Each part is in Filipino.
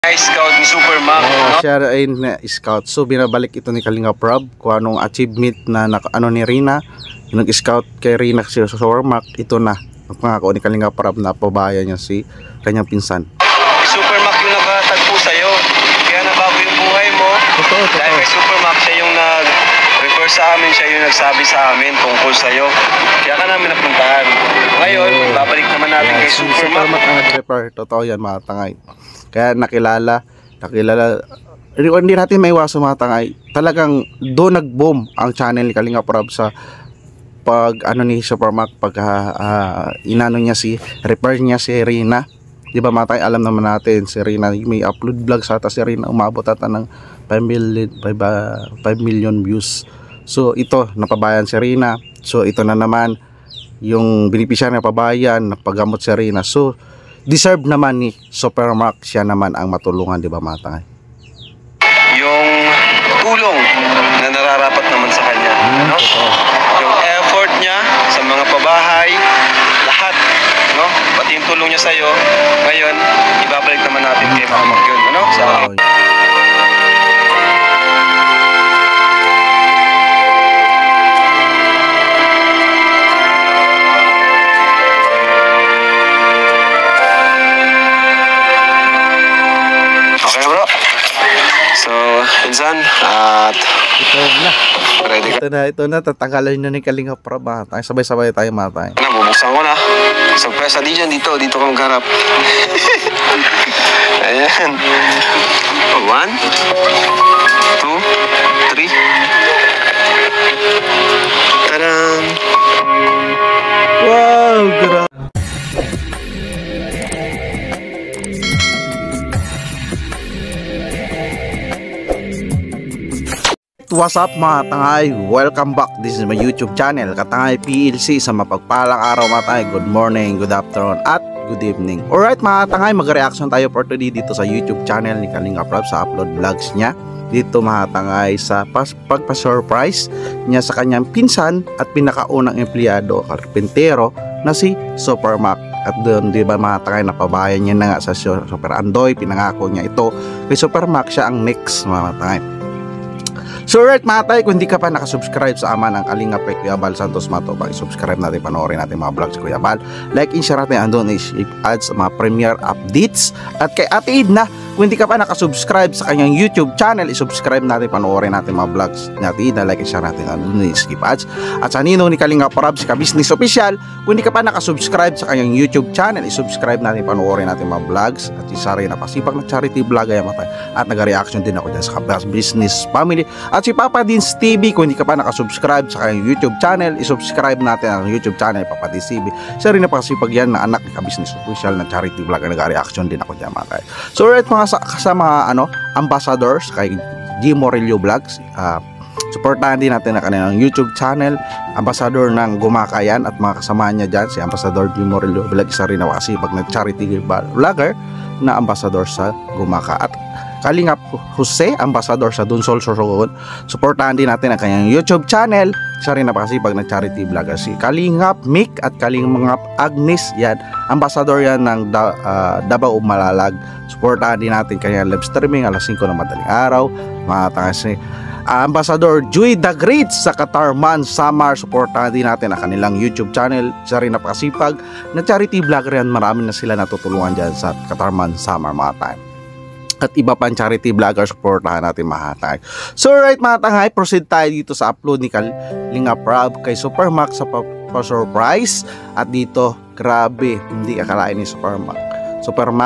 Scout ni Supermac, no? Siya ay scout. So binabalik ito ni Kalinga Prab kung anong achievement na ni Rina. Yung nag-scout kay Rina sa Supermac, ito na pangako ni Kalinga Prab na pabayan niya si kanyang pinsan. Si Supermac yung nakatagpo sa'yo, kaya nabago yung buhay mo. Totoo. Dahil kay Supermac siya yung nag-refer sa amin, siya yung nagsabi sa amin tungkol sa'yo. Kaya ka namin napuntahan. Ngayon, babalik naman natin kay Supermac. Supermac ang nag-refer. Totoo yan, mga tangay. Kaya nakilala, hindi natin maiwasan, mga tangay. Talagang doon nag-boom ang channel ni Kalinga Prab sa pag ni Supermac, pag inano niya repair niya si Rina. Di ba, mga tangay, alam naman natin si Rina may upload vlog sa si Rina, umabot ata ng 5 million views. So ito, napabayan si Rina. So ito na naman yung beneficiary na pabayan, napagamot si Rina. So deserve naman ni Supermac, siya naman ang matulungan, di ba, mga tangay? Yung tulong na nararapat naman sa kanya, no? Yung effort niya sa mga pabahay, lahat, no? Pati yung tulong niya sa'yo, ngayon, ibabalik naman natin kay Mama yun, ano? Sa akin. Okay, bro. So, pinsan, at ito na, tatanggalan na ni Kalinga Prab, mga tangay. Sabay-sabay tayo, mga tangay. Bubuksan ko na. Surprise na dyan, dito ka magharap. Ayan. 1, 2, 3. Tadam! Wow, grabe. What's up, mga tangay? Welcome back. This is my YouTube channel, Katangay PLC. Sa mapagpalang araw, mga tangay. Good morning, good afternoon, at good evening. Alright, mga tangay, mag-reaction tayo for today dito sa YouTube channel ni Kalinga Prab sa upload vlogs niya. Dito, mga tangay, sa pagpa-surprise niya sa kanyang pinsan at pinakaunang empleyado, karpentero, na si Supermac. At doon, di ba, mga tangay, napabayan niya na nga sa Super Andoy. Pinangako niya ito kay Supermac, siya ang next, mga tangay. So right, mga tay, kung hindi ka pa nakasubscribe sa ama ng Kalinga kay Kuya Bal Santos Mato, subscribe natin, panoorin natin mga vlogs Kuya Bal, like and share natin, andun is ads, mga premiere updates. At kay Ate Edna, kung hindi ka pa nakasubscribe sa kanyang YouTube channel, isubscribe natin, panoorin natin mga vlogs ni Ate Edna, like and share natin, andun is skip ads. At sa Ninong ni Kalinga Prab, si Ka-Business Official, kung hindi ka pa nakasubscribe sa kanyang YouTube channel, isubscribe natin, panoorin natin mga vlogs. At isa rin na pasipag na charity vlog ay matay. At nag-reaction din ako dyan sa Ka-Business Family. At si Papa Dins TV, kung hindi ka pa nakasubscribe sa kanyang YouTube channel, isubscribe natin ang YouTube channel Papa Dins TV. Siya rin na pasipag yan na anak ni Ka-Business Official na charity vlog, nag-reaction din ako dyan, mga kay. So right, mga sa mga ambassadors kay G Morillo Vlogs, supportahan din natin na kanilang YouTube channel, ambassador ng Gumakayan, at mga kasama niya dyan, si Ambassador G Morillo Vlog, isa rin na pasipag na charity vlogger na ambassador sa Gumaka. At Kalingap Jose, ambassador sa Dunsol Sorsogon, supportahan din natin ang kanyang YouTube channel, siya rin napakasipag na charity vlogger. Si Kalingap Mick at Kalingap Agnes, yan, ambassador yan ng Davao Malalag. Supportahan din natin kanyang live streaming alas 5 ng madaling araw, mga tangas. Ambassador Joy the Great sa Katarman Samar, supportahan din natin ang kanilang YouTube channel, siya rin napakasipag na charity vlogger yan. Marami na sila natutulungan dyan sa Katarman Samar, mga time. At iba pang charity vlogger, supportahan natin, mga tangay. So right, mga tangay, proceed tayo dito sa upload ni Kalinga Prab kay Supermac sa pa-surprise. At dito, grabe, hindi akalain ni Supermac,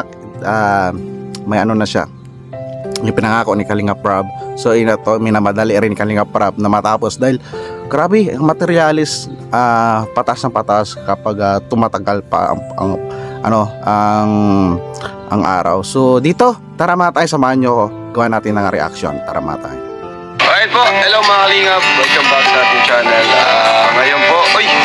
may ano na siya, yung pinangako ni Kalinga Prab. So ina to, minamadali rin ni Kalinga Prab na matapos dahil grabe, ang materialis patas ng patas kapag tumatagal pa ang araw. So dito, tara mga tayo, samahan nyo ako, gawa natin ng reaction. Tara mga tayo. Alright po, hello mga Kalingap, welcome back sa ating channel. Ngayon po,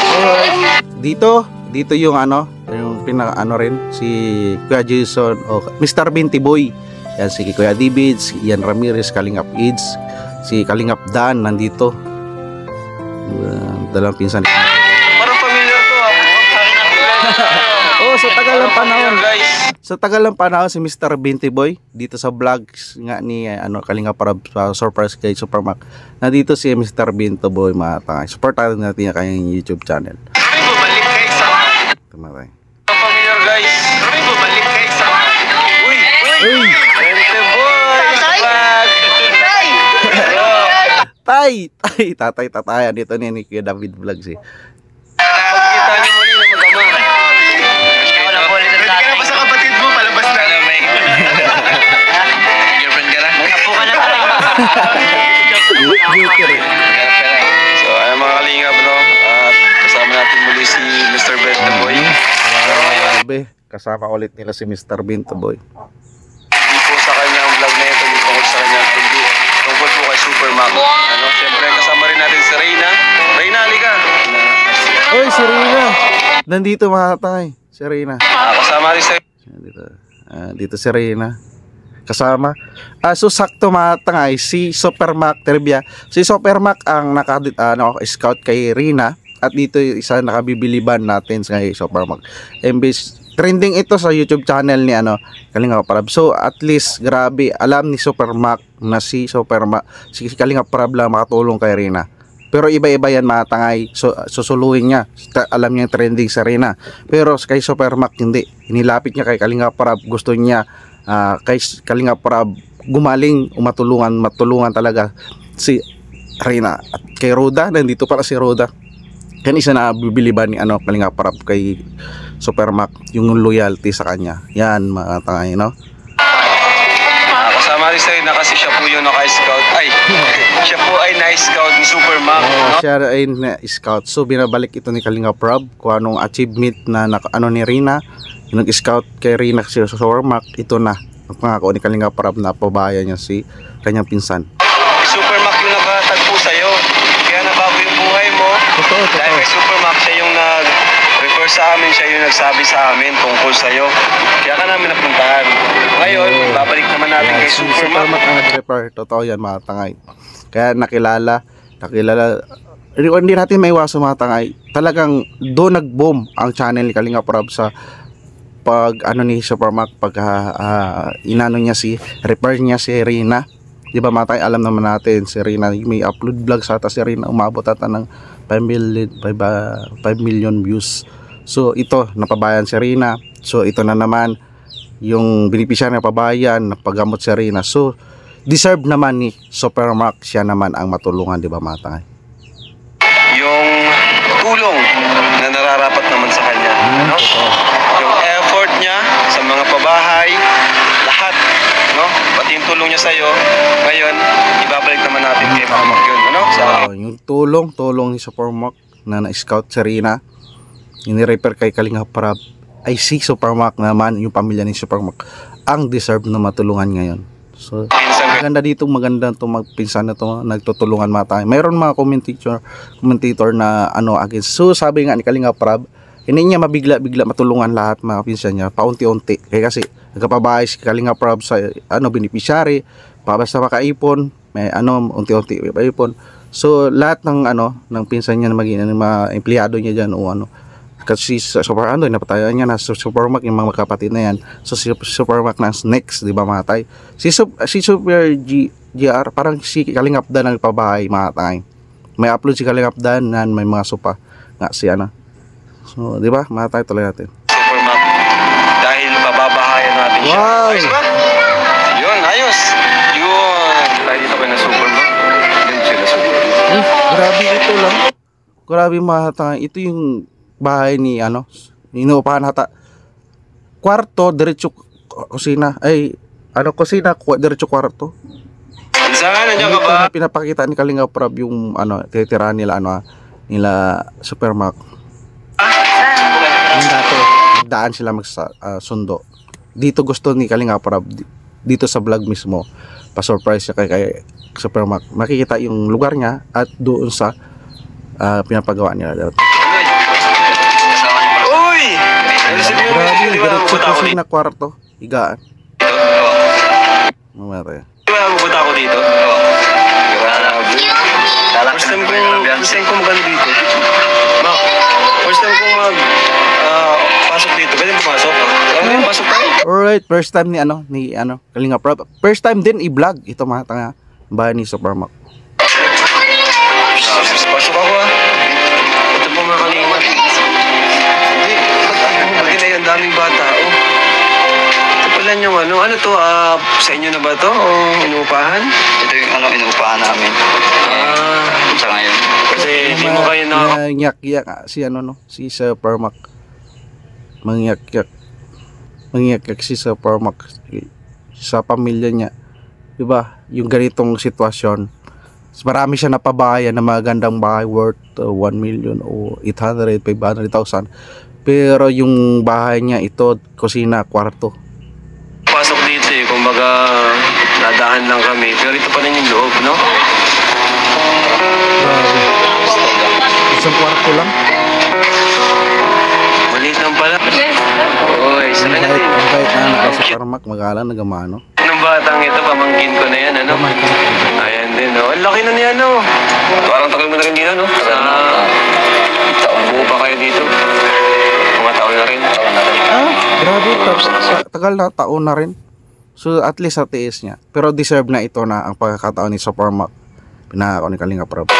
dito yung yung rin, si Kuya Jason o Mr. Binti Boy. Yan, si Kuya David, si Ian Ramirez, Kalingap Eads, si Kalingap Dan nandito. Dalawang pinsan. Parang familiar to, Oh, sa tagal ng panahon. Sa tagal ng panahon si Mr. Binti Boy dito sa vlogs nga ni Kalinga Prab surprise kay Supermac. Nandito si Mr. Binti Boy mga tangay. Supportahan natin yung kanyang YouTube channel. Kami bumalik guys sa Tumatay. familiar guys. Kami bumalik guys sa Uy! Uy! Binti Boy! Vlog! Tatay. Dito ni Kuya David Vlogs eh. Kita niyo muli na magama. Wala po ulit ang Pwede ka na ba sa kapatid mo? Palabas na. Ano, may girlfriend ka na? Apo ka na tayo. Joker eh. So, ayun mga kalingap, no? At kasama natin muli si Mr. Binti Boy. Grabe. Kasama ulit nila si Mr. Binti Boy. Hindi po sa kanyang vlog na ito, yung tungkol sa kanyang kundi tungkol po kay Supermac. Ano, siyempre kasama rin natin si Reyna. Reyna, halika. Uy, si Reyna. Nandito mga tangay. Si Reyna. Kasama rin si Dito si Reyna. Kasama. So sakto mga tangay si Supermac Trivia. Si Supermac ang scout kay Reyna at dito yung isa nakabibiliban natin sa Supermac. Embase trending ito sa YouTube channel ni Kalinga Prab. So at least grabe alam ni Supermac na si Kalinga Prab lang makatulong kay Reyna. Pero iba-iba yan mga tangay. So susuluhin niya. Alam niya yung trending sa Reyna. Pero kay Supermac hindi. Inilapit niya kay Kalinga Prab. Gusto niya kay Kalinga Prab gumaling matulungan talaga si Reyna. At kay Roda, nandito pala si Roda. Yan isa na bibili ba ni Kalinga Prab kay Supermac yung loyalty sa kanya. Yan mga tangay, no? kasama rin si Reyna kasi siya po yung naka-scout. Ay, siya po ay na-scout ni Supermac. No? Siya ay na-scout. So binabalik ito ni Kalinga Prab kung anong achievement na ni Reyna. Yung nag-scout kay Reyna si Supermac, ito na pangako ni Kalinga Prab na pabayan niya si kanyang pinsan. Supermac yung nakatagpo sa'yo. Kaya nabago yung buhay mo. Totoo. Dahil kay Supermac siya yung nag-refer sa amin, siya yung nagsabi sa amin tungkol sa'yo. Kaya ka namin napuntahan. Ngayon, babalik naman natin kay Si Supermac. Supermac ang nag-refer. Totoo yan mga tangay. Kaya nakilala hindi natin maiwasan mga tangay. Talagang doon nag-boom ang channel ni Kalinga Prab sa pag ni Supermac pag repair niya si Reyna. Di ba matay, alam naman natin si Reyna may upload vlog sa si Reyna umabot ata ng 5 million views. So ito napabayan si Reyna. So ito na naman yung beneficiary na pabayan napagamot si Reyna. So deserve naman ni Supermac siya naman ang matulungan, di ba matay? Yung tulong na nararapat naman sa kanya. No? Yung effort niya sa mga pabahay, lahat, no? Pati yung tulong niya sa'yo, ngayon, ibabalik naman natin kay Mama yun, ano? Yung tulong ni Supermac na na-scout si Reyna, yung ni-repair kay Kalinga Prab, ay si Supermac naman, yung pamilya ni Supermac, ang deserve na matulungan ngayon. So, maganda dito, maganda itong magpinsan na ito, nagtutulungan mga tayo. Mayroon mga commentator na against. So, sabi nga ni Kalinga Prab, hindi niya mabigla matulungan lahat mga pinsan niya, paunti-unti. Kaya kasi, nagkapabahay si Kalinga Prab sa beneficiary, basta makaipon, may unti-unti ipon. So, lahat ng ng pinsan niya na maging mga empleyado niya diyan o kasi napatayan niya na Supermac yung mga kapatid na yan. So si Supermac na next, di ba mga tay? Si Super GR parang si Kalingap Dan ang nagpabahay mga tay. May upload si Kalingap Dan na may mga sopa nga si So di ba mga tay, tuloy natin. Supermac dahil pababahayan natin siya. Wow! Ayos ba? Yun, ayos. Yun. Tayo dito kayo na Supermac. Yun sila Supermac. Grabe ito lang. Grabe mga tay. Ito yung bahay ni inuupahan hata. Kwarto, diretso kusina. Ay, kusina, diretso kwarto. Saan? Nandiyan ka ba? Pinapakita ni Kalinga Prab yung titirahan nila nila Supermac. Yung dati, daan sila sundo. Dito gusto ni Kalinga Prab dito sa vlog mismo. Pa-surprise siya kay Supermac. Makikita yung lugar niya at doon sa pinapagawa nila. Uy! Grabe, diretso kusina, kwarto, higaan. Mamaya. Di ba mabuta ako dito? Grabe. First time ko magano dito. First time ko pasok dito. Pwede pumasok? Pasok tayo. Alright, first time ni Kalinga Prab. First time din i-vlog ito mga tanga. Bahay ni Supermac. Pasok ako Ito po mga kalingat. Hindi, pati na yan, daming bata. Ito pala yung ano to, sa inyo na ba to? O inuupahan? Ito yung inuupahan namin. Sa ngayon. Kasi hindi mo kayo na... Ngyak-yak si Supermac. Mangyak-yak si Supermac sa pamilya niya. Diba? Yung ganitong sitwasyon. Marami siya napabayan na magandang bahay worth 1 million o 800, 500,000. Pero yung bahay niya ito, kusina, kwarto. Pasok dito kumbaga nadaan lang kami. Pero ito pa rin yung loob, no? Isang kwarto lang. Maliit lang pala. Uy, sabay natin. Ang bait na sa Supermac, mag-alang nagamano. Nung batang ito, pamangkin ko na yan, ano? Ayan din, no? Ang laki na niya, no? Parang tagal mo na rin dito, no? Buo pa kayo dito. Mga taon na rin. Grabe, tagal na taon na rin. So at least sa tiis niya. Pero deserve na ito na ang pagkakataon ni Supermac. Pinaka ni Kalinga Prab.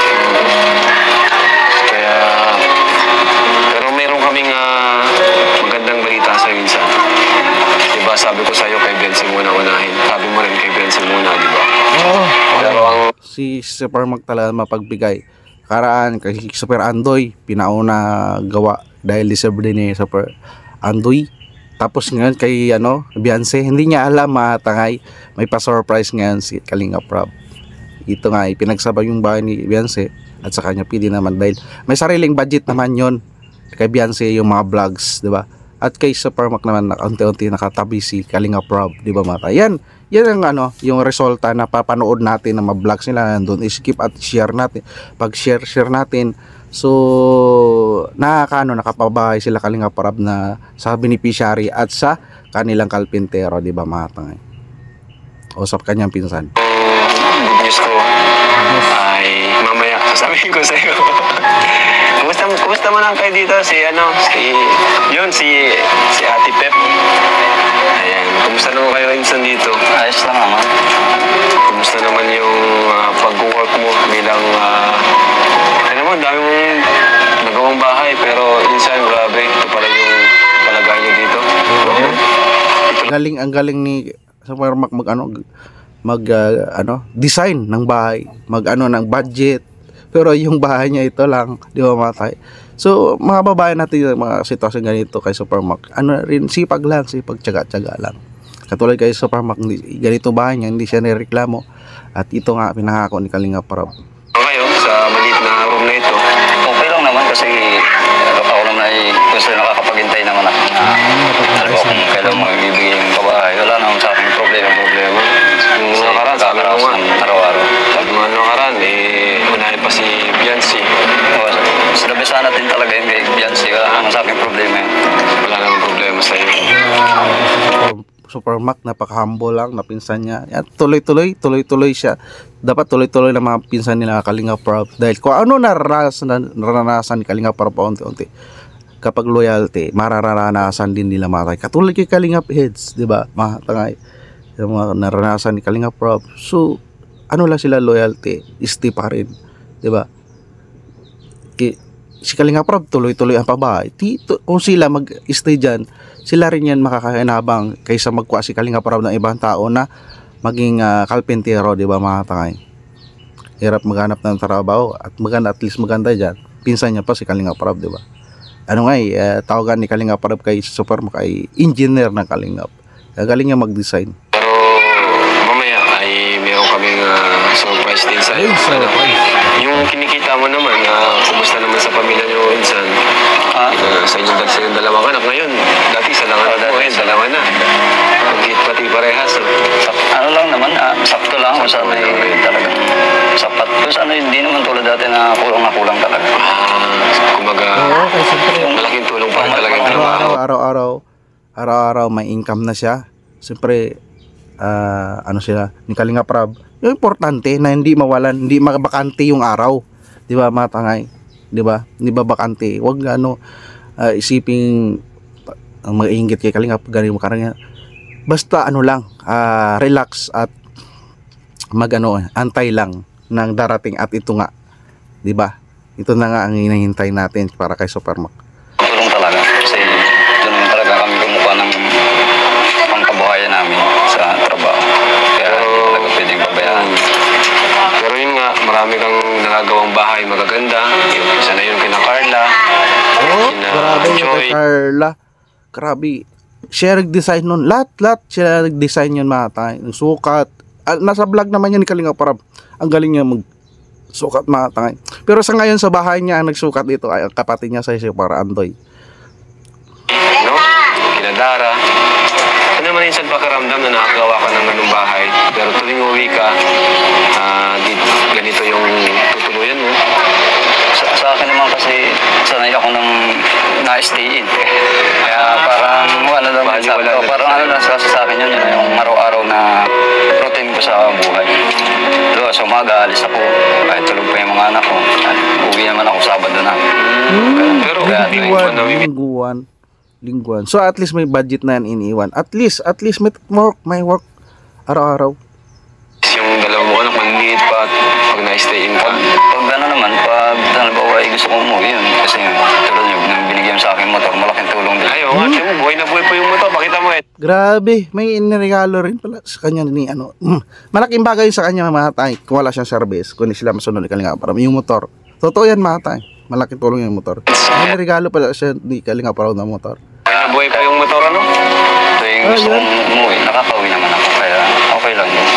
Kaya, pero meron kaming magandang balita sa minsan. Diba, sabi ko sa'yo kay Benson muna unahin. Sabi mo rin kay Benson muna, diba? Oo. Pero ang... Si Supermac talaga mapagbigay. Karaan kay Super Andoy, pinauna gawa dahil deserve din ni Super Andoy. Tapos ngayon kay Beyonce, hindi niya alam matangay. May pa-surprise ngayon si Kalinga Prab. Ito nga, pinagsabay yung bahay ni Beyonce at sa kanya pili naman dahil may sariling budget naman yon. Kay Beyonce yung mga vlogs, di ba? At kay Supermac naman unti-unti nakatabi si Kalinga Prab, di ba mata? Yan ang yung resulta na papanood natin na ma-vlogs nila nandun. I-skip at share natin. Pag share natin, so nakapabahay sila Kalinga Prab na sa beneficiary at sa kanilang kalpintero, di ba mata? O sa kanyang pinsan. Good news ko ay mamaya sasabihin ko sa'yo. Kumusta mo lang kayo dito? Si Ate Pep. Ayan, kumusta naman kayo insan dito? Ayos lang naman. Kumusta naman yung pag-work mo bilang dami mong nagawang bahay pero insan grabe, ito pala yung palagayan niyo dito. Ang galing ni Supermac design ng bahay, ng budget. Pero yung bahay niya ito lang, di ba matay? So, mga babae natin mga sitwasyon ganito kay Supermac, sipag lang, tiyaga lang. Katulad kay Supermac, ganito bahay niya, hindi siya nireklamo. At ito nga, pinangako ni Kalinga Prab. Kayo, sa maliit na room na ito, Okay lang naman kasi ako naman ay gusto nakakapagintay naman ako. Alam ko kung kailan magbibigay yung kabahay. Wala naman sa akin problema. Yung nakaraan, sabi mo nga, araw-araw. sabi mo nakaraan, unahin pa si Beyonce. Sinabisan natin talaga yung kay Beyonce. Wala naman sa akin problema yun. Wala namang problema sa'yo. Supermac, napaka-humble lang na pinsan niya. Yan, tuloy-tuloy siya. Dapat tuloy-tuloy na mga pinsan nila Kalinga Prab. Dahil kung ano naranasan ni Kalinga Prab paunti-unti, kapag loyalty, mararanasan din nila matay. Katulad kay Kalinga Heads, di ba? Matangay. Yung mga naranasan ni Kalinga Prab. So, lang sila loyalty, stay pa rin. Di ba? Si Kalinga Prab, tuloy-tuloy ang pabahay. Kung sila mag-stay dyan, sila rin yan makakainabang kaysa magkuha si Kalinga Prab ng ibang tao na maging kalpentero, di ba mga tangay? Hirap maghanap ng trabaho at at least maganda dyan. Pinsan niya pa si Kalinga Prab, di ba? Tawagan ni Kalinga Prab kay Supermac ay engineer ng Kalingap. Galing niya mag-design. Pero mamaya ay meron kaming surprise din sa'yo. Yung kinikita mo naman, kumusta naman sa pamilya niyo insan? Sa inyong dalawang anak ngayon. Dati isa lang anak mo, ngayon dalawa na. Higit pati parehas. Ano lang naman, sakto lang kung saan ay talaga sapat. Kung saan hindi naman tulad dati na kulang talaga. Kumaga, malaking tulong pa talaga yung trabaho. Araw-araw may income na siya. Siyempre, sila ni Kalinga Prab. Yung importante na hindi mawalan, hindi makabakante yung araw. Di ba matangay? Di ba? Hindi ba bakante? Huwag isiping mag-iinggit kay Kalinga Prab. basta ano lang, relax at antay lang ng darating at ito nga, 'di ba? Ito na nga ang hinahintay natin para kay Supermac. Tulong talaga kasi doon talaga kami kumukuha ng pangkabuhayan namin sa trabaho. Kaya hindi talaga pwedeng pabayaan. Pero yun nga, marami kang nagagawang bahay magaganda. Yung isa na yun kina Carla. Kina Grabe yung Joy. kay Carla. Grabe. Siya nag-design nun. Lahat siya nag-design yun mga tayo. Yung sukat. Nasa vlog naman yan ni Kalinga Prab. Ang galing niya mag-sukat mga tayo. Pero sa ngayon sa bahay niya, ang nagsukat dito ay ang kapatid niya sa isip para Andoy. No? Kina Dara. Ano naman minsan pakiramdam na nakagawa ka ng ganung bahay. Pero tuwing uwi ka, ganito yung tutuluyan mo. Sa akin naman kasi sanay ako ng na-stay in. Kaya parang ano naman sa akin. Parang ano na sa akin yun yung araw-araw na routine ko sa buhay. Diba, sa umaga, alis ako. Kahit tulog pa yung mga anak ko. At uwi naman ako Sabado na. Pero Lingguan. So at least may budget na yan iniiwan. At least may work araw-araw. yung dalawa mo anak, manliit pa pag na-stay in ka. Pag ano naman, pag halimbawa gusto ko umuwi yun. Kasi tulad nyo, nang binigyan sa akin motor, malaking tulong din. Ayaw nga, tiyan mo, buhay na buhay po yung motor. Pakita mo eh. Grabe, may iniregalo rin pala sa kanya ni malaking bagay sa kanya mga tay. Kung wala siyang service, kung hindi sila masunod ni Kalinga Prab, yung motor. Totoo yan mga tay. Malaking tulong yung motor. May regalo pala siya ni Kalinga Prab ng motor. Buhay na buhay pa yung motor, ano? Tuwing gusto kong umuwi, nakakauwi naman ako. Kaya okay lang yun.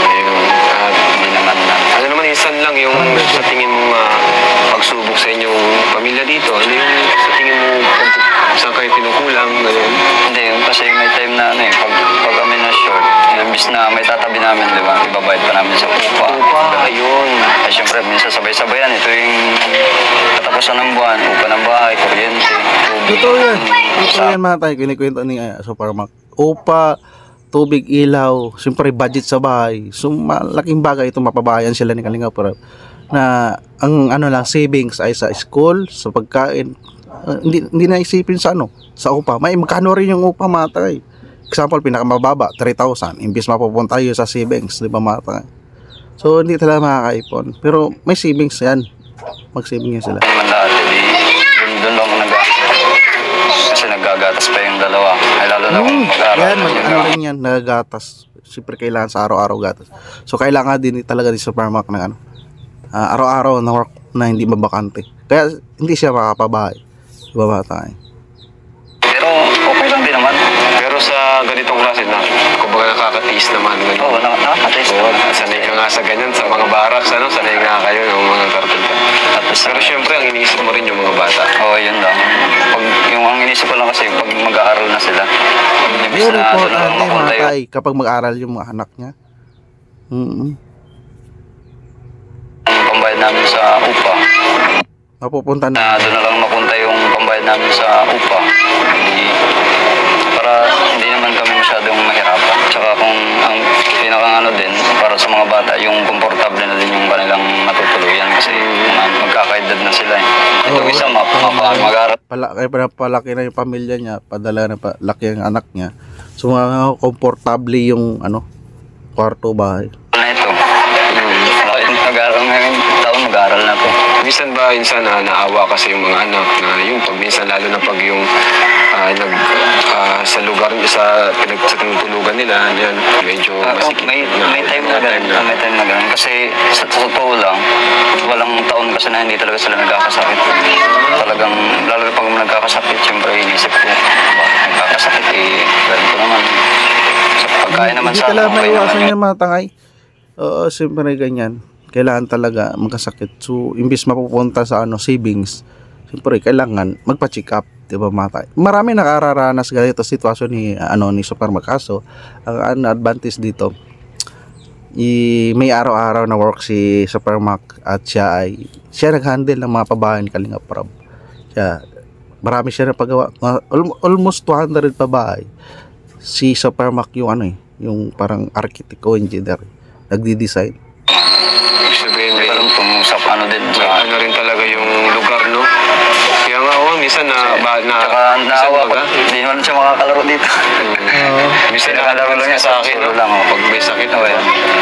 Hindi naman na. Ano naman, insan lang yung sa tingin mo pagsubok sa inyong pamilya dito. Ano yung sa tingin mo saan kayo pinukulang? Ganun. Hindi, kasi may time na ano eh, pag kami na short, imbis na may tatabi namin, di ba? Ibabayad pa namin sa upa. Ayun. Ay, syempre, minsan sabay-sabayan. Ito yung katapusan ng buwan, upa ng bahay, kuryente, tubig. Totoo yan. Totoo yan mga tay. Kinikwento ni Supermac. Upa, tubig, ilaw, siyempre budget sa bahay. So malaking bagay ito, mapabayan sila ni Kalinga Prab na ang ano lang savings ay sa school, sa pagkain. Hindi na isipin sa sa upa. May magkano rin yung upa mga tay. Example, pinakamababa 3,000 imbis mapupunta tayo sa savings, di ba mga tay? So hindi talaga makakaipon. Pero may savings yan. Mag-saving yan sila. Naman dati, doon lang kasi naggagatas pa yung dalawa. Ay lalo na kung mag-aaral. Yan, ano rin yan, nagagatas. Siyempre kailangan sa araw-araw gatas. So kailangan din talaga ni Supermac ng araw-araw na work na hindi mabakante. Kaya hindi siya makapabahay. Diba ba tayo? Pero okay lang din naman. Pero sa ganitong klase na, kumbaga nakakatiis naman. Ganun. Oo, nakakataste naman. Sanay ka nga sa ganyan, sa mga barracks, sanay nga kayo yung mga kartulta. Pero syempre, ang iniisip mo rin yung mga bata. Oo, yun lang. Yung ang inisip ko lang kasi, pag mag-aaral na sila, imbis Very na important doon mga mapunta tay kapag mag-aral yung mga anak niya. yung pambayad namin sa upa. Mapupunta na. Na doon na lang mapunta yung pambayad namin sa upa. Para hindi naman kami masyadong mahirapan. Tsaka kung ang pinakang din, para sa mga bata, yung komportable na din yung kanilang matutuluyan. Kasi magkakaedad na sila eh. Itong isa, mag-aaral. Palaki na yung pamilya niya, padala na palaki ang anak niya. So mga komportable yung kwarto, bahay. Na ito. Mag-aaral ngayon, taon mag-aaral na to. Minsan ba, naawa kasi yung mga anak na yung pag minsan lalo na pag yung sa lugar, sa tinutulugan nila, yan, medyo masikip. May time na ganun. May time na ganun. Kasi sa totoo lang, walang taon kasi na hindi talaga sila nagkakasakit. Talagang, lalo na pag nagkakasakit, syempre inisip ko, nagkakasakit ganito naman. Sa pagkain naman sa hindi talaga may iwasan yung mga tangay. Oo, siyempre ganyan. Kailangan talaga magkasakit. So, imbis mapupunta sa savings, siyempre kailangan magpa-check up, 'di ba mga? Marami nakararanas ganito sitwasyon ni Supermac. Kaso ang advantage dito, may araw-araw na work si Supermac at siya nag-handle ng mga pabahay ni Kalinga Prab. Marami siya na pagawa. Almost 200 pabahay. Si Supermac yung yung parang architect o engineer nagdi-design. Ibig sabihin, Hindi may, ko alam kung sa ano din. may ano rin talaga yung lugar, no? Kaya nga, minsan Tsaka naawa ko. Hindi naman siya makakalaro dito. minsan nakalaro lang niya sa akin, no? Solo lang ako. Pag may sakit, no?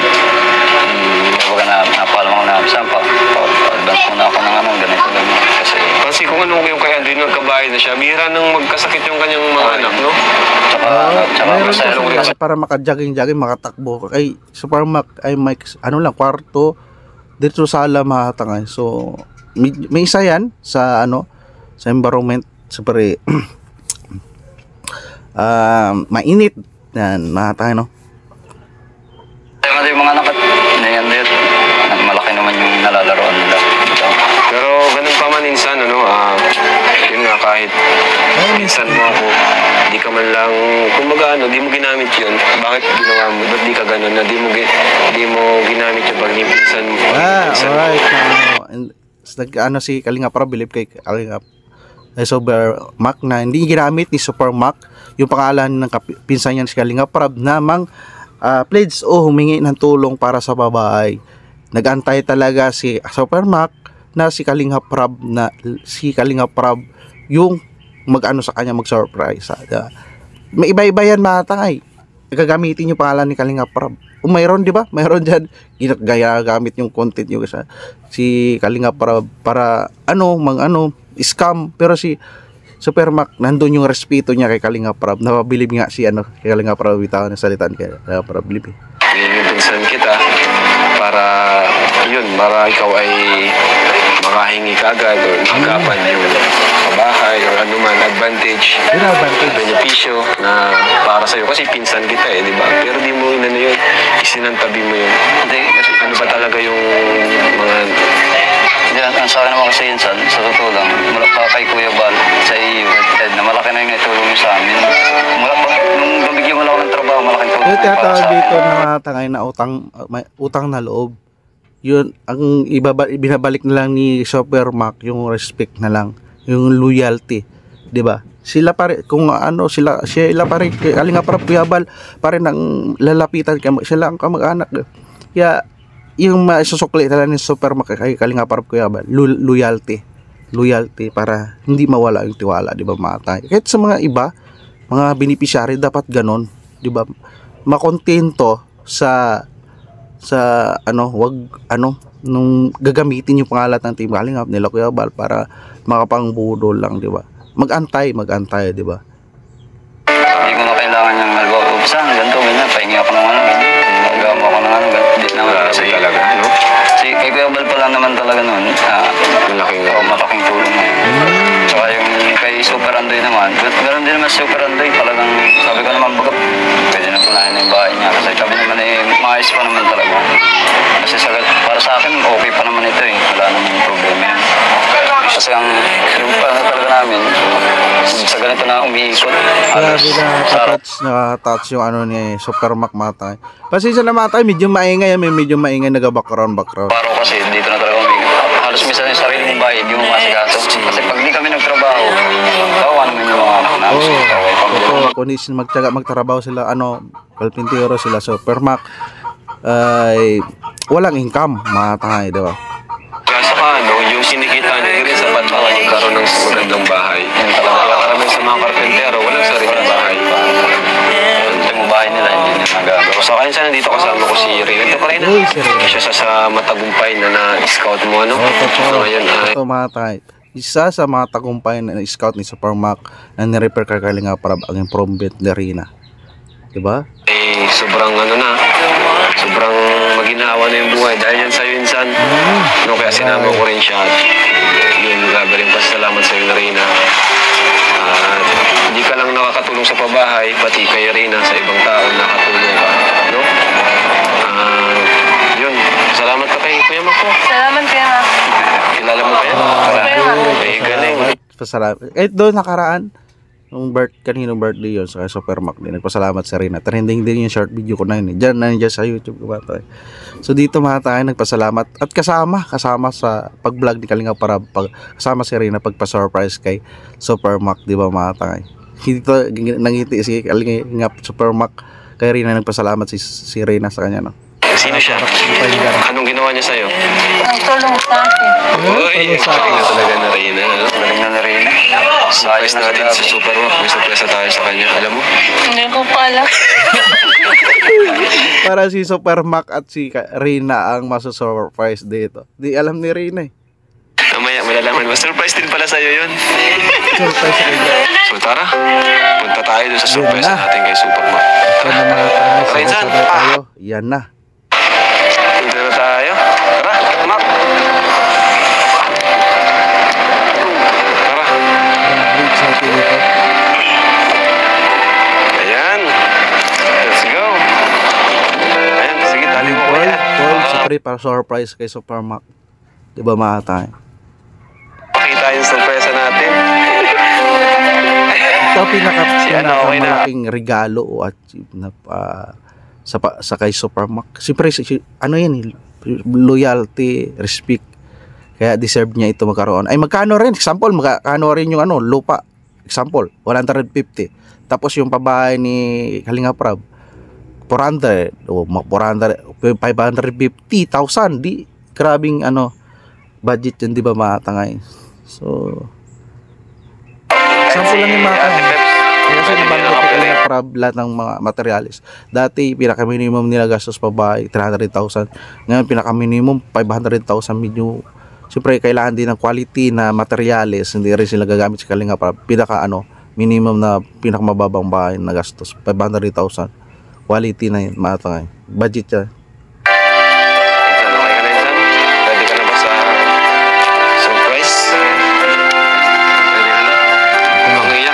Kapag napalam ako na, saan pa? Pa-advance muna ako ng ano, ganito lang. Kasi Kung ano yung kay Andrew, nagkabahay na siya, bihira nang magkasakit yung kanyang mga anak, no? tsaka Meron masaya kasi lang. para makajogging-jogging, makatakbo. Ay, Supermac, ay may, ano lang, kwarto, dito sa sala mahatangay. So, may isa yan sa, ano, sa environment, super, mainit. Yan, mahatangay, no? Yung mga anak at malaki naman yung nalalaroan nila. Pero ganun pa man minsan, ano, yun nga, kahit minsan mo ako, di ka man lang, kumbaga ano, di mo ginamit yun. Bakit ginawa mo? Ba't di ka ganun na di mo ginamit yung pag minsan mo? Alright. Nag-ano si Kalinga para bilib kay Kalinga Supermac na hindi ginamit ni Supermac yung pangalan ng pinsan niya si Kalinga Prab namang pledge o humingi ng tulong para sa babae. Nagantay talaga si Supermac na si Kalinga Prab yung mag-ano sa kanya, mag-surprise. May iba-iba yan matangay. Gagamitin yung pangalan ni Kalinga Prab. Mayroon, di ba? Mayroon dyan. Gaya gamit yung content yung si Kalinga Prab para scam. Pero si Supermac, nandun yung respeto niya kay Kalinga Prab. Napabilib nga si kay Kalinga Prab, bitaw na salitan kay Kalinga Prab. Bilib. Pinsan kita para ikaw ay makahingi ka agad o magapan yung kabahay o anuman advantage, benepisyo na para sa'yo kasi pinsan kita di ba? Pero di mo yun, isinantabi mo yun. Hindi, kasi Ano ba talaga yung mga... Hindi, ang sa akin naman kasi yun, sa totoo lang, mula pa kay Kuya Bal, sa iyo, Ted, na malaki na yung naitulong niyo sa amin. Mula pa, nung gabigyan mo lang ako ng trabaho, malaking tulong Yung na yung para tinatawag sa dito akin. na tangay na utang na loob. Yun, ang binabalik na lang ni Supermac yung respect na lang, yung loyalty, 'di ba? Sila pare kung sila pare Kalinga Prab Kuya Bal pare nang lalapitan sila ang kamag-anak. Kaya yung masusukli talaga ni Supermac kay Kalinga Prab Kuya Bal, loyalty para hindi mawala yung tiwala, 'di ba, matay. Kahit sa mga iba, mga beneficiary dapat ganon, 'di ba? Makontento sa nung gagamitin yung pangalan ng Team Kalinga nila Kuya Bal para makapangbudol lang, di ba? Magantay, di ba? Hindi ko na kailangan yung halimbawa, ganito, ganyan, pahingi ako ng ano, ganyan. Paggawa mo ako ng ano, ganyan. Hindi naman kasi talaga, no? Kasi kay Kuya Bal pa lang naman talaga nun, malaking tulong na yun. Tsaka yung kay Super Andoy naman, ganoon din naman si Super Andoy, talagang sabi ko naman baga, pwede na punahin na yung bahay niya kasi kami naman maayos pa naman talaga. Kasi para sa akin, okay pa naman ito wala naman yung problema yan. Kasi yung talaga namin, sa ganito na umiikot, halos sarap. Nakatouch yung ni Supermac matay. Pasensya na matay, medyo maingay background. Paro kasi dito na talaga umiikot. Halos minsan yung sarili mong bahay, hindi mo masikaso. Kasi pag di kami nagtrabaho, kawawa naman yung mga anak namin. Kung magtrabaho sila, Palpintero sila Supermac, ay walang income, matay, di ba? Kaya saka yung sinikita niya hindi rin sapat para magkaroon ng magandang bahay. Kaya karamihan sa mga karpentero, walang sariling bahay. Yung bahay nila, hindi nila nagagawa. So kaya nandito kasama ko si Rino. Ito ka rin siya sa matagumpay na na-scout mo, So ngayon Ito matay. Isa sa mga tagumpay na scout ni Supermac na ni-repair kay Kalinga Prab ang improvement ni Rina. Diba? Sobrang sobrang maginawa na yung buhay dahil yan sa'yo insan. Kaya sinama ko rin siya at yun, grabe rin pasalamat sa'yo na Rina. Hindi ka lang nakakatulong sa pabahay, pati kay Rina sa ibang tao nakatulong ka. Yun, salamat ka kay Kuya Mac po. Salamat Kuya Mac. Kilala mo kaya? Galing. Pasalamat. Doon nakaraan nung kaninong birthday yun sa Supermac din, nagpasalamat sa Rina. Trending din yung short video ko na yun. Nandiyan sa YouTube ko ba tayo. So dito mga tayo nagpasalamat at kasama sa pag-vlog ni Kalinga Prab, kasama si Rina pagpa-surprise kay Supermac, di ba mga tayo. Dito nangiti si Kalinga Supermac kay Rina, nagpasalamat si Rina sa kanya, Sino siya? Anong ginawa niya sa'yo? Nagtulong sa akin. Uy, galing na talaga na Reyna. Galing na rin. Surprise natin sa Supermac. May surprise na tayo sa kanya. Alam mo? Hindi ko pa alam. Para si Supermac at si Rina ang masasurprise dito. Di alam ni Rina eh. Mamaya, malalaman mo. Surprise din pala sa'yo yun. Surprise sa kanya. So tara, punta tayo doon sa surprise Yun na. natin kay Supermac. Ito na mga tayo. Rinsan, Sabay tayo. Yan na. Punta na tayo. Tara, Mac. Tara. Grabe, excited ito. Ayan. Let's go. Ayan, sige, tali mo. Paul, Ayan. siyempre para surprise kay Supermac. Diba mga tayo? Pakita yung surprise natin. Ito okay na. pinakamalaking regalo o achieve na sa kay Supermac. Siyempre, ano yan eh, loyalty, respect. Kaya deserve niya ito magkaroon. Ay magkano rin, example, magkano rin yung lupa. Example, 150. Tapos yung pabahay ni Kalinga Prab, 400 o 550,000. Di, grabing budget yun, di ba mga tangay? So, example lang yung mga kasi nabanggit ko Kalinga Prab lahat ng mga materialis. Dati, pinaka-minimum nila gastos pabahay, 300,000. Ngayon, pinaka-minimum, 500,000 medyo. Siyempre, kailangan din ng quality na materialis. Hindi rin sila gagamit sa Kalinga Prab. Minimum na pinakamababang bahay na gastos, 500,000. Quality na yun, mga tangay. Budget yan. Okay ka na yun, ready ka na ba sa surprise? Ready ka na? Umiyak.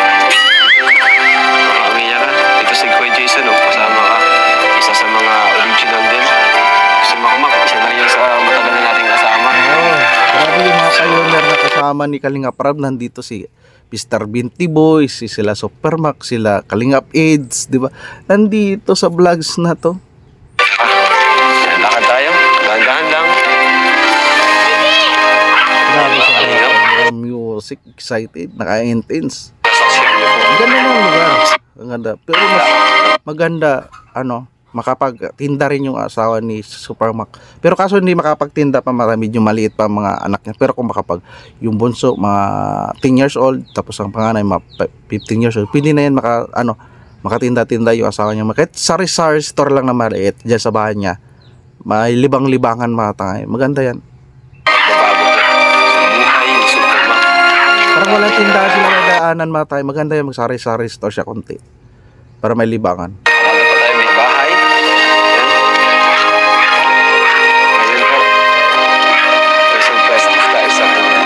Umiyak ka. Ito si Kuya Jason, kasama ka. Isa sa mga original din. Si Makmak, isa na rin sa matagal na nating kasama. Grabe yung mga pioneer na kasama ni Kalinga Prab. Nandito si Mr. Binti Boy, sila Supermac, sila Kalingap AIDS, di ba? Nandito sa vlogs na to. Ayan, lakad tayo. Dahan-dahan lang. Grabe sa mga music, excited, naka-intense. Saksyon niyo po. Ang ganda ng lugar. Ang ganda. Pero mas maganda, makapagtinda rin yung asawa ni Supermac. Pero kaso hindi makapagtinda pa, medyo maliit pa mga anak niya. Pero kung yung bunso, mga 10 years old, tapos ang panganay, mga 15 years old, pwede na yan makatinda-tinda yung asawa niya. Kahit sari-sari store lang na maliit, dyan sa bahay niya, may libang-libangan mga tangay. Maganda yan. Magbabago ka sa buhay ni Supermac. Parang walang tindahan sila na daanan mga tayo. Maganda yan, mag-sari-sari store siya konti. Para may libangan. Umaga pa tayo, may bahay. Ayan. Ayan po. May surprise tayo sa kanya.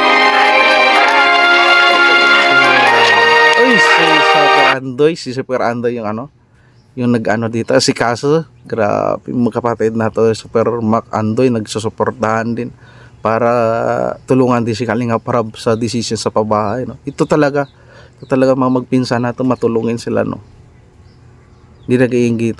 Uy, si Super Andoy yung dito. Si Kaso, grabe, magkapatid na to, Supermac Andoy, nagsusuportahan din para tulungan din si Kalinga Prab sa decision sa pabahay. No? Ito talaga mga magpinsan na to, matulungin sila. No? Hindi nag-iinggit.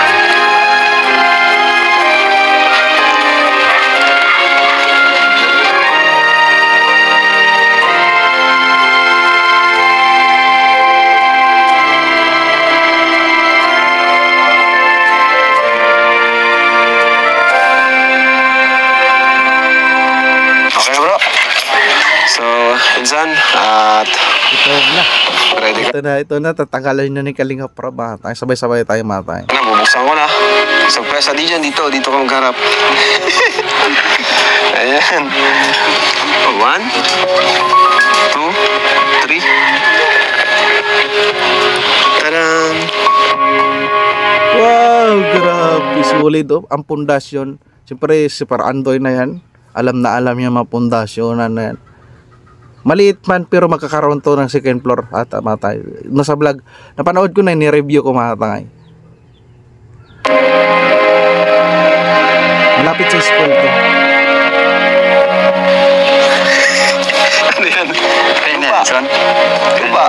Okay bro. So, pinsan, at Ito na, tatanggalin na ni Kalinga Prab. Sabay-sabay tayo matay. bubuksan ko na. Surprise na dito ka magharap. Ayan. 1, 2, 3. Tadam! Wow, grabe, solid ang pundasyon. Siyempre, si Andoy na yan. Alam niya mga pundasyon na yan. Maliit man pero magkakaroon to ng second floor at matay. Nasa vlog, napanood ko na, ni-review ko mga tangay. Malapit sa school to. Ano yan? Pinenson. Lupa.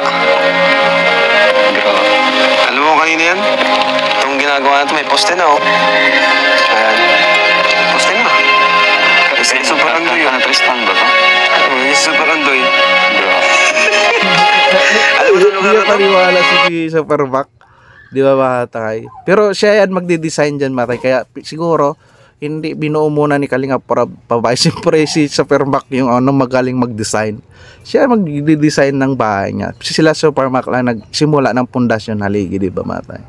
Alam mo kanina yan? Itong ginagawa natin, may poste na Ayan. Poste na. Kasi Super Andoy yun. Tristan ba to? Super Andoy. Alam mo sa lugar Hindi na to? paniwala si Supermac. Di ba matay? Pero siya yan magdi-design dyan matay. Kaya siguro, hindi binuo muna ni Kalinga para pabay. Siyempre si Supermac yung magaling mag-design. Siya magdi-design ng bahay niya. Sila Supermac lang nagsimula ng pundasyon haligi, di ba matay?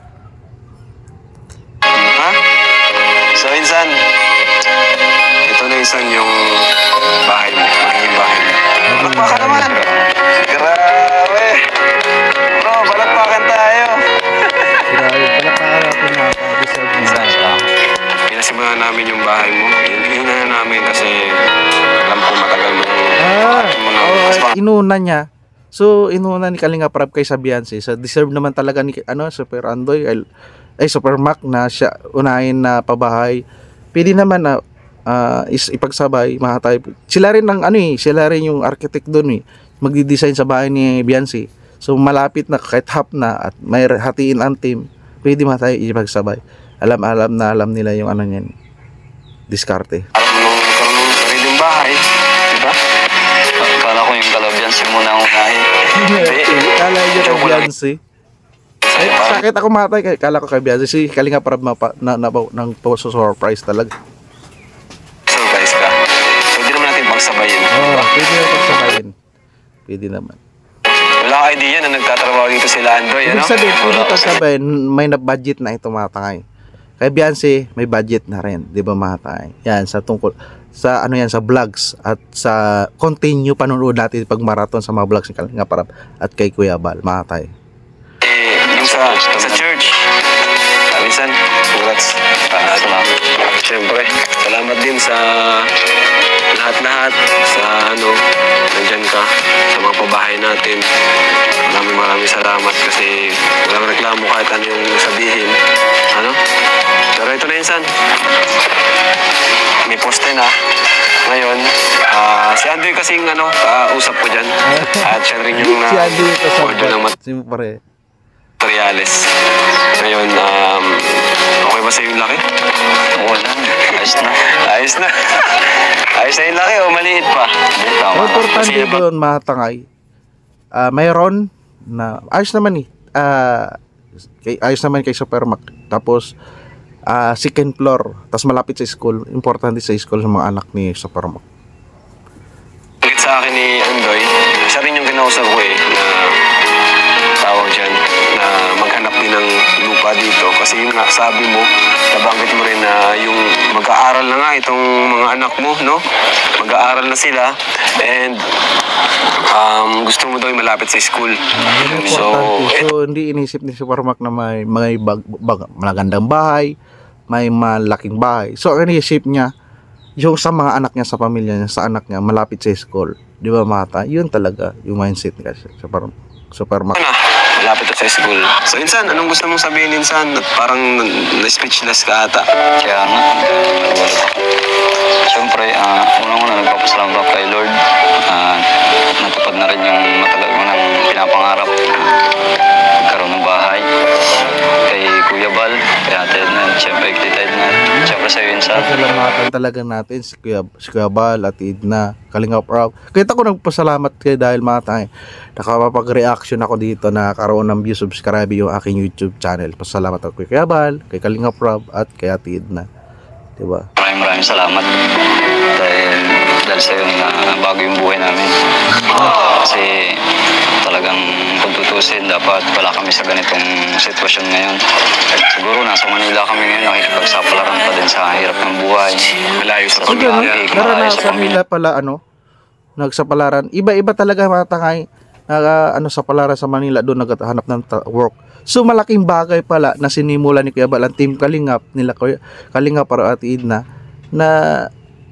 Ha? So, insan, ito na insan yung bahay mo, magiging bahay mo. Palakpakan naman! Grabe! Bro, palakpakan tayo! Grabe, palakpakan natin deserve Insan, pinasimulan namin yung bahay mo. Inuna na namin kasi alam ko matagal mo inuna niya. So, inuna ni Kalinga Prab kay Beyonce. So, deserve naman talaga ni Super Andoy Supermac na siya unahin na pabahay. Pwede naman na ipagsabay mga tayo. Sila rin sila rin yung architect doon magdi-design sa bahay ni Beyonce. So malapit na kahit half na at may hatiin ang team. Pwede mga tayo ipagsabay. Alam nila yung niyan. Diskarte. Karoon ng sariling bahay, di ba? Kala ko yung Kalabyansi muna ang unahin. Kala niya kay Beyonce. Sakit ako matay. Kala ko kay Beyonce. Si Kalinga Prab nang surprise talaga. Surprise ka. Pwede naman natin pagsabayin. Pwede naman pagsabayin. Pwede naman. Wala ka idea na nagtatrabaho dito sila Andoy, ano? Ibig sabihin, pwede pagsabayin, may na-budget na ito matangay. Kay Beyonce, may budget na rin. Di ba matangay? Yan, sa tungkol sa sa vlogs at sa continue panonood natin pag marathon sa mga vlogs ni Kalinga Prab at kay Kuya Bal, matay. Yung sa church. Minsan, congrats. Salamat. Siyempre, salamat din sa lahat-lahat sa nandyan ka sa mga pabahay natin. Maraming salamat kasi walang reklamo kahit ano yung sabihin. Pero ito na insan. May poste na. Ngayon, si Andoy kasing kausap ko dyan. At siya rin yung Si Andy order ng siyempre. materials. Ngayon, okay ba sa'yo yung laki? Oo lang. Ayos na. Ayos na. Ayos na yung laki o maliit pa? Tama. Importante doon matangay. Mayroon na ayos naman ayos naman kay Supermac. Tapos second floor, tapos malapit sa school. Importante sa school sa mga anak ni Supermac. Ulit sa akin ni Andoy, siya rin yung kinausap ko na tawag dyan, na maghanap din ng lupa dito. Kasi yun nga, sabi mo, nabanggit mo rin na yung mag-aaral na nga itong mga anak mo, no? Mag-aaral na sila and gusto mo daw yung malapit sa school. So hindi inisip ni Supermac na may magandang bahay, may malaking bahay. So ang inisip niya, yung sa mga anak niya, sa pamilya niya, sa anak niya, malapit sa school. Di ba mata? Yun talaga yung mindset niya sa Supermac. Malapit sa school. So insan, anong gusto mong sabihin insan? Parang na-speechless ka ata. Kaya nga. Siyempre, unang-una nagpapasalamat ako kay Lord. Natupad na rin yung matagal mo nang pinapangarap. Magkaroon ng bahay. Kay Kuya Bal, kay Ate Edna, siyempre kay Tita Edna. Siyempre sa'yo yun sa... Pasalamatan talaga natin si Kuya Bal, Ate Edna, Kalinga Prab. Kaya ako nagpasalamat kayo dahil nakapag-reaction ako dito na karoon ng view, subscribe yung aking YouTube channel. Pasalamat ako kay Kuya Bal, kay Kalinga Prab, at kay Ate Edna. Diba? Maraming salamat dahil sa'yo na bago yung buhay namin. Kasi talagang kung tutusin, dapat wala kami sa ganitong sitwasyon ngayon. At siguro nasa Manila kami ngayon, nakikipagsapalaran pa din sa hirap ng buhay. Malayo sa pamilya. Naranasan nila pala nagsapalaran. Iba-iba talaga mga tangay sa palaran sa Manila, doon naghahanap ng work. So malaking bagay pala na sinimula ni Kuya Bal ang team Kalingap nila Kalinga para Ate Edna na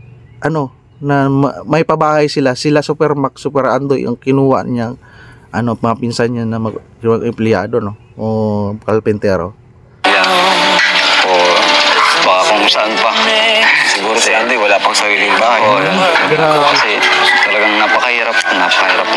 may pabahay sila Supermac, Super Andoy ang kinuha niya mga pinsan niya na empleyado o kalpentero. O baka kung saan pa. Siguro si Andoy wala pang sariling bahay. Kasi talagang napakahirap na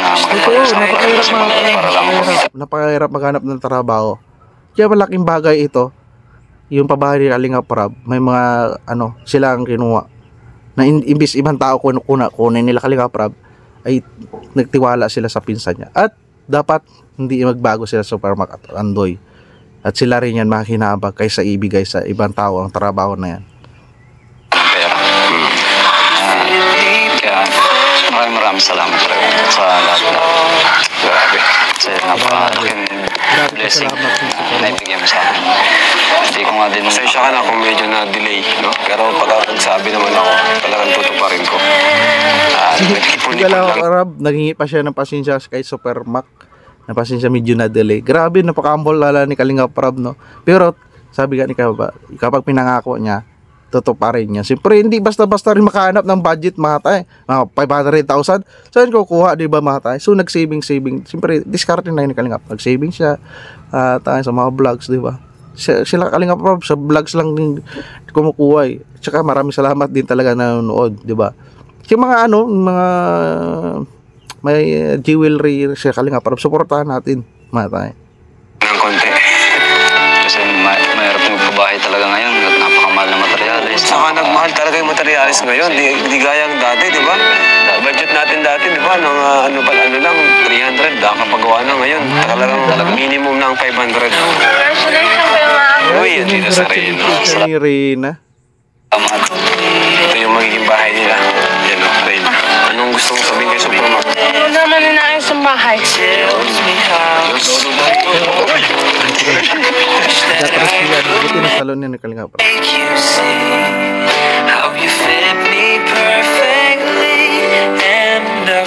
napakahirap maghanap ng trabaho. Kaya malaking bagay ito, yung pabahay ni Kalinga Prab, may mga sila ang kinuha na imbis ibang tao kunin nila Kalinga Prab, ay nagtiwala sila sa pinsan niya. At dapat hindi magbago sila sa Supermac at Andoy At sila rin yan makinabang kaysa ibigay sa ibang tao ang trabaho na yan. pera. Kaya maraming salamat sa lahat na grabe. Kasi napakalaking blessing na naibigay mo sa akin. Hindi ko nga din... Pasensya ka na kung medyo na-delay, no? Pero pag nagsabi naman ako, talagang tutuparin ko. Sige lang, Arab, naghingi pa siya ng pasensya kay Super Mac. Na pasensya medyo na-delay. Grabe, napaka-humble lala ni Kalinga Prab, no? Pero, sabi nga ni Kaba, kapag pinangako niya, tutuparin niya. Siyempre, hindi basta-basta rin makahanap ng budget, mga tay. Mga 500,000. Saan ko kuha, di ba, mga tay? So, nag-saving. Siyempre, discarding na yun ni Kalinga. Nag-saving siya tayo sa mga vlogs, di ba? Sila Kalinga Prab, sa vlogs lang din kumukuha eh. Tsaka maraming salamat din talaga na nanonood, di ba? Yung mga mga may jewelry siya Kalinga Prab, supportahan natin, mga tay. Ng konti. Kasi mahirap yung pabahay talaga ngayon at napakamahal na materyales. Saka nagmahal talaga yung materialis ngayon. Di gaya ang dati, di ba? Budget natin dati, di ba? Nung ano lang, 300. Nakapagawa na ngayon. Talagang minimum ng 500. Congratulations kay Ma'am. Uy, yan dito sa Reyna. Ni Reyna. Ito yung magiging bahay nila. Yan o, Reyna. Anong gusto mong sabihin kay Supermark? Ano naman ninaayos sa bahay? Natras niya, buti na salon niya ni Kalinga Prab. How you fit me perfectly, and I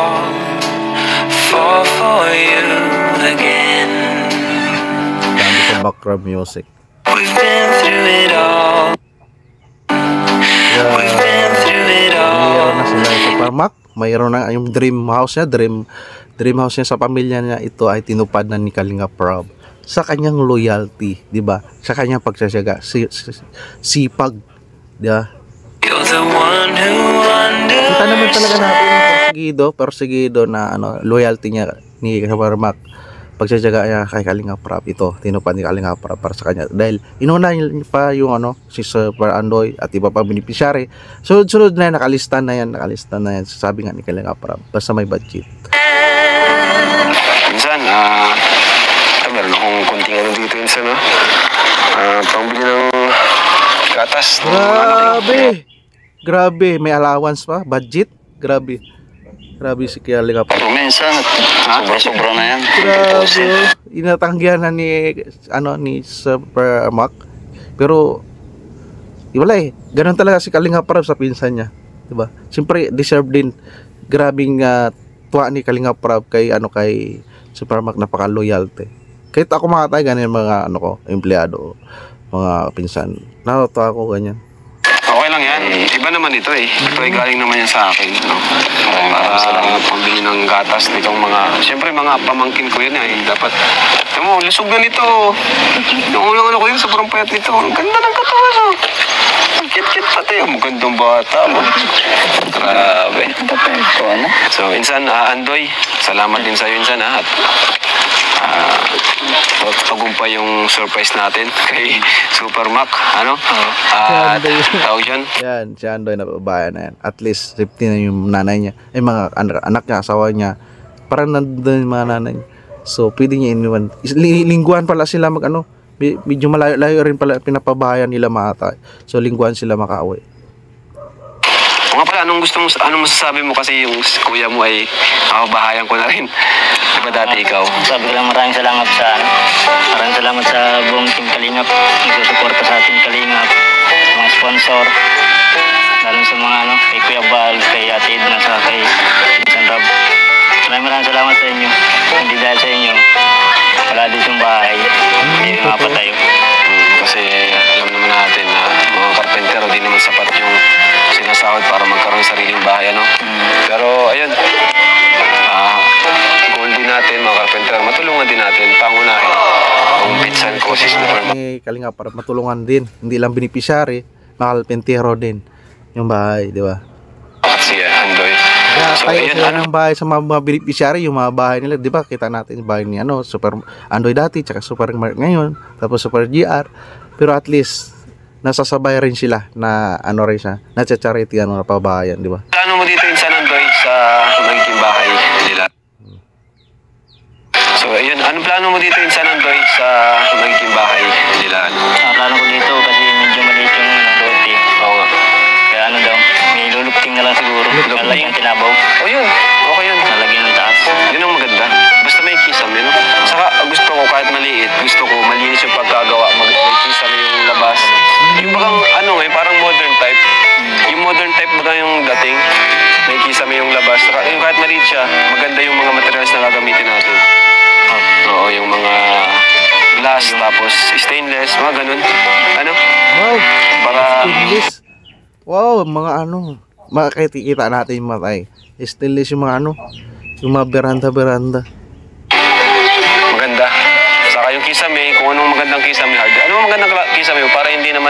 fall for you again. Dami sa background music. We've been through it all. We've been through it all. Mayroon na sila sa Supermark. Mayroon na yung dream house niya, dream house niya sa pamilya niya. Ito ay tinupad na ni Kalinga Prab sa kanyang loyalty, di ba? Sa kanyang pagsasyaga, sipag, di ba? You're the one who Kita naman talaga natin understands. yung persegido na loyalty niya ni Supermark. Pagsasyaga niya kay Kalinga Prab, ito tinupad ni Kalinga Prab para sa kanya dahil inuna niya pa yung si Super Andoy at iba pang beneficiary. Sunod-sunod na yan, nakalista na yan, sabi nga ni Kalinga Prab, basta may budget. Minsan, meron akong konting ano dito minsan, no? Pangbili ng gatas. Grabe, may allowance pa, budget, grabe si Kalinga Prab. Pero minsan, sobra-sobra na yan. Grabe, inatanggihan na ni Super Mac. Pero wala ganun talaga si Kalinga Prab sa pinsan niya, 'di ba? Siyempre deserve din. Grabing tuwa ni Kalinga Prab kay kay Super Mac, napaka-loyalty. Kahit ako mga tay, ganyan mga empleyado, mga pinsan. Natutuwa ako ganyan. Okay lang yan. Iba naman ito eh. Ito ay galing naman yan sa akin. No? Para pambili ng gatas nitong mga... Siyempre mga pamangkin ko yun eh. Dapat... Ito mo, lusog na nito. Yung ulang ko yun, sobrang payat nito. Ang ganda ng katawan, no? Ang kit-kit pati. Ang gandang bata mo. Grabe. So, insan, Andoy, salamat din sa'yo, insan, ha? At tagumpay yung surprise natin kay Super Mac, at tawag dyan. Yan, si Andoy na babae na yan. At least safety na yung nanay niya. Mga anak niya, asawa niya. Parang nandun yung mga nanay niya. So, pwede niya iniwan. Lingguhan pala sila medyo malayo rin pala pinapabahayan nila mga tay. So, lingguhan sila makauwi. O nga pala, anong masasabi mo kasi yung kuya mo ay bahayan ko na rin. Diba dati ikaw? Sabi ko lang maraming salamat sa buong Team Kalingap, nagsusuporta sa Team Kalingap, sa mga sponsor, lalo sa mga kay Kuya Bal, kay Ate Edna, sa kay Vincent Rob. Maraming salamat sa inyo. Hindi dahil sa inyo, wala dito yung bahay, hindi mapatayo. Kasi alam naman natin na mga karpentero, di naman sapat yung sinasahod para magkaroon ng sariling bahay, Pero ayun, goal din natin mga karpentero, matulungan din natin, pangunahin ang pinsan ko si Super Mac. Kalinga para matulungan din, hindi lang beneficiary, mga karpentero din yung bahay, di ba? Si Andoy. So Tayo ayun, sila ng bahay sa mga beneficiary, yung mga bahay nila, di ba? Kita natin yung bahay ni Super Andoy dati, tsaka Super Mark ngayon, tapos Super GR. Pero at least nasasabay rin sila na rin siya, na charity na pabahayan, di ba? plano mo dito yung San Andoy sa magiging bahay nila? So ayun, anong plano mo dito yung San Andoy sa magiging bahay nila. Ang plano ko dito kasi medyo maliit yung lote. Oo nga. Kaya ano daw, may lulupting na lang siguro. Lalagyan ng tinabaw. O yun, okay yun. Lalagyan ng taas. Yun ang maganda. Basta may kisame, no? Saka gusto ko kahit maliit, gusto ko malinis yung pagkagawa, may kisame yung labas. Yung bakang ano parang modern type. Yung modern type ba yung dating? May kisame yung labas. Saka yung kahit maliit siya, maganda yung mga materials na gagamitin natin. Oo, yung mga glass, tapos stainless, mga ganun. Ano? Wow, Para, stainless. Wow, mga ano, makikita natin yung matay. Stainless yung mga ano, yung mga beranda-beranda. maganda. Saka yung kisame, kung anong magandang kisame hard. Ano magandang kisame para hindi naman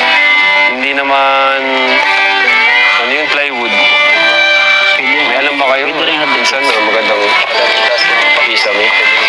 ano yung plywood. May alam ba kayo? Minsan, magandang kisame.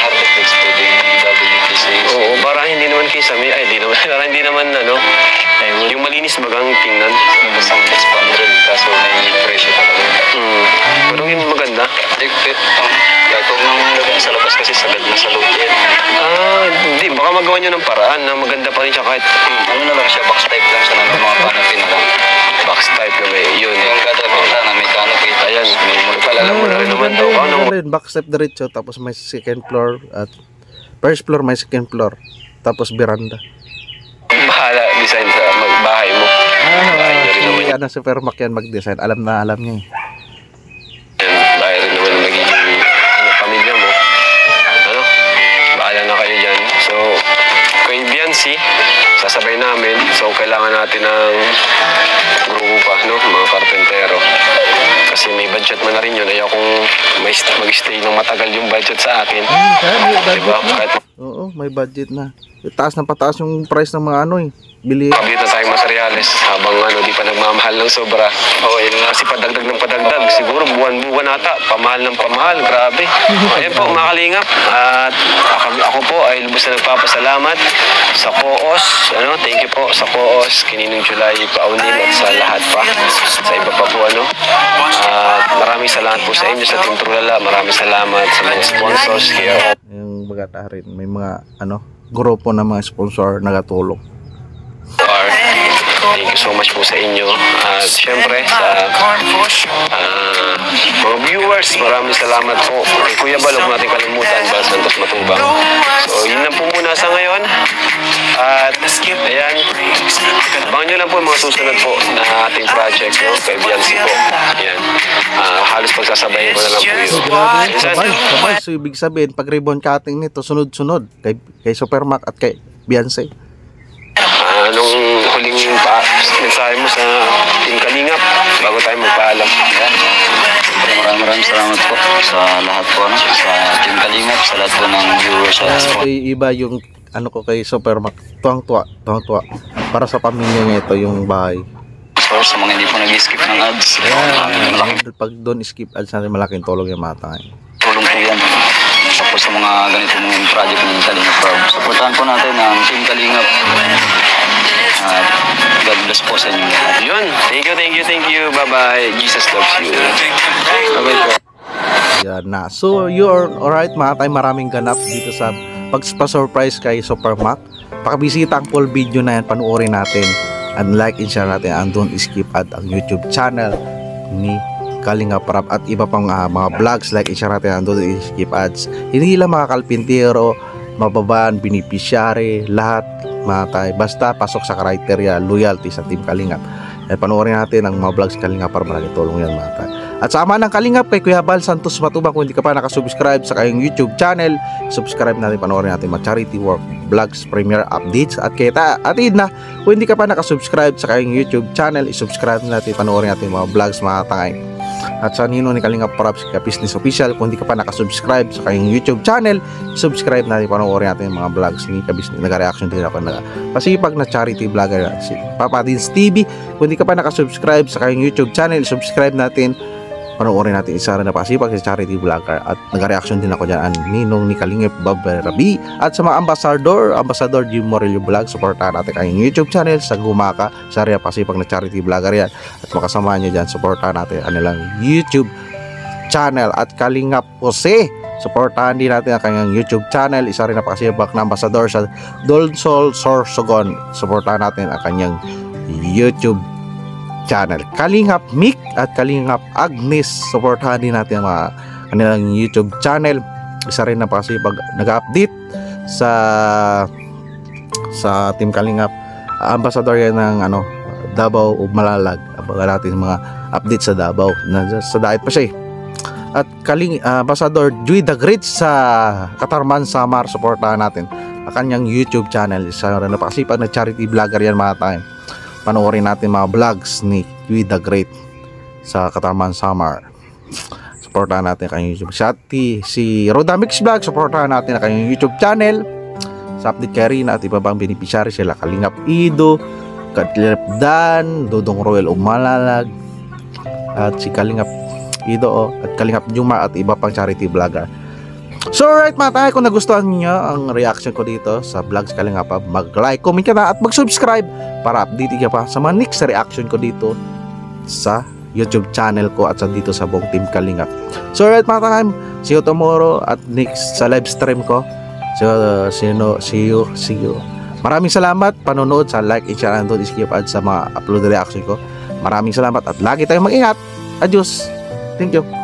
Oo, para hindi naman kisame. Ay, para hindi naman yung malinis bagang tingnan. Isang expanded kaso may presyo talaga. Pero yun maganda. Dikpit ang gatong ng lagyan sa labas kasi sagad na sa loob yan. Hindi. Baka magawa nyo ng paraan na maganda pa rin siya kahit Ano na lang siya, box type lang siya ng mga canopy na lang. box type na may yun. Yung gadamit na may canopy. Ayan, may pala mo na rin naman daw. Back step diretso, tapos may second floor at first floor may second floor, tapos veranda. Bahala design sa bahay mo. Ano si Fermac yan mag-design, alam niya eh. Bahay rin naman magiging pamilya mo. Bahala na kayo dyan. So, kay Biancy, sasabay namin. So, kailangan natin ng grupo mga karpentero. Kasi may budget man na rin yun. Ayaw kung mag-stay ng matagal yung budget sa akin. Diba? Oo, may budget na. Taas na pataas yung price ng mga bili. Kabit na tayong materials habang di pa nagmamahal ng sobra. Oo, yun nga. Kasi padagdag ng padagdag. Siguro buwan-buwan ata. Pamahal ng pamahal. Grabe. Ayan po, mga kalingap. At ako po ay lubos na nagpapasalamat sa Koos. Thank you po sa Koos, Kininong July, Paunin at sa lahat pa. Sa iba pa po At maraming salamat po sa inyo sa Team Trulala. Maraming salamat sa mga sponsors. Yung bagata rin, may mga grupo na mga sponsor nagatulong. Thank you so much po sa inyo. At syempre sa mga viewers, maraming salamat po. Kay Kuya Bal, huwag natin kalimutan, Bal Santos Matubang. So yun lang po muna sa ngayon. At ayan, abangan nyo lang po yung mga susunod po na ating project kay Biancy po. Ayan, halos pagsasabayin ko na lang po yun. Sabay. So ibig sabihin, pag ribbon cutting nito, sunod-sunod kay Supermac at kay Biancy. Anong huling mensahe mo sa Team Kalingap bago tayo magpaalam? Maraming salamat po sa lahat po, sa Team Kalingap, sa lahat po ng viewers. Iba yung ko kay Supermac, tuwang-tuwa para sa pamilya niya ito yung bahay. Sa mga hindi po nag-skip ng ads, Pag doon skip ads natin, malaking tulong yung mata. tulong po yan. Tapos sa mga ganito mga project ng Kalingap Prob. Supportahan po natin ang Team Kalingap. God bless po sa inyo lahat. Yun, thank you. Bye-bye. Jesus loves you. Bye-bye po. Yan na. So, you're alright mga tayo, maraming ganap dito sa pagpa-surprise kay Supermac. Pakabisita ang full video na yan, panuorin natin. And like and share natin ang Don't Skip Ad, ang YouTube channel ni Kalingap Rob at iba pang mga vlogs. Like and share natin ang Don't Skip Ads. Hindi lang mga kalpintero, mababaan, beneficiary, lahat mga tayo. Basta pasok sa criteria, loyalty sa Team Kalingap. At panoorin natin ang mga vlogs Kalingap para malaki tulong yan mga tayo. At sama ng Kalingap kay Kuya Bal Santos Matubang. Kung hindi ka pa nakasubscribe sa kayong YouTube channel, subscribe natin, panoorin natin mga charity work, vlogs, premiere updates at kita atid na. Kung hindi ka pa nakasubscribe sa kayong YouTube channel, isubscribe natin, panoorin natin mga vlogs mga tangay. At sa Nino ni Kalingap Props kay Business Official, kung hindi ka pa nakasubscribe sa kayong YouTube channel, subscribe natin, panoorin natin mga vlogs ni Kabisnes. Nag-reaction din ako na pasipag na charity vlogger si Papa Dins TV. Kung hindi ka pa nakasubscribe sa kayong YouTube channel, subscribe natin, panoorin natin isa rin na pasipag sa charity vlogger. At nag-reaction din ako dyan Ninong ni Kalingap Baberabi. At sa mga Ambassador Jim Morello Vlog, supportahan natin kayong YouTube channel sa Gumaka, sa area pasipag na charity vlogger yan. At makasama nyo dyan, supportahan natin kanilang YouTube channel. At Kalingap Jose Supportahan din natin ang kanyang YouTube channel. Isa rin napakasibak na ambassador sa Donsol Sorsogon. Supportahan natin ang kanyang YouTube channel. Kalingap Mick at Kalingap Agnes, supportahan din natin ang mga kanilang YouTube channel. Isa rin napakasibak nag-update sa Team Kalingap. Ambassador yan ng Davao o Malalag. Abangan natin mga update sa Davao. Sa diet pa siya eh. At Ambassador Joy the Great sa Katarman, Samar, supportahan natin ang kanyang YouTube channel. Isa rin napakasipag na charity vlogger yan mga tayo. Panoorin natin mga vlogs ni Joy the Great sa Katarman, Samar. Supportahan natin ang kanyang YouTube. Si Rodamix Vlog, supportahan natin ang kanyang YouTube channel. Sa update kay Rina at iba pang beneficiary sila Kalingap Ido, Kalingap Dan, Dodong Royal Umalalag, at si Kalingap Ido at Kalingap Juma at iba pang charity vlogger. So alright mga tayo, kung nagustuhan niyo ang reaction ko dito sa vlogs Kalingap, mag-like, comment ka na at mag-subscribe para update ka pa sa mga next reaction ko dito sa YouTube channel ko at dito sa buong Team Kalingap. So alright mga tayo, see you tomorrow at next sa live stream ko. So see you. Maraming salamat panonood, sa like and share and don't skip ads sa mga upload reaction ko. Maraming salamat at lagi tayong mag-ingat. Adios. Thank you.